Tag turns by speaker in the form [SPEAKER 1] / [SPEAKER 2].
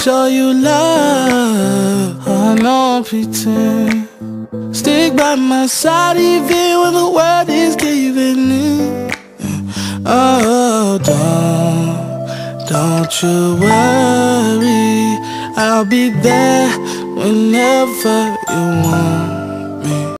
[SPEAKER 1] show you love. I know I pretend. Stick by my side even when the world is giving in. Oh, don't you worry, I'll be there whenever you want.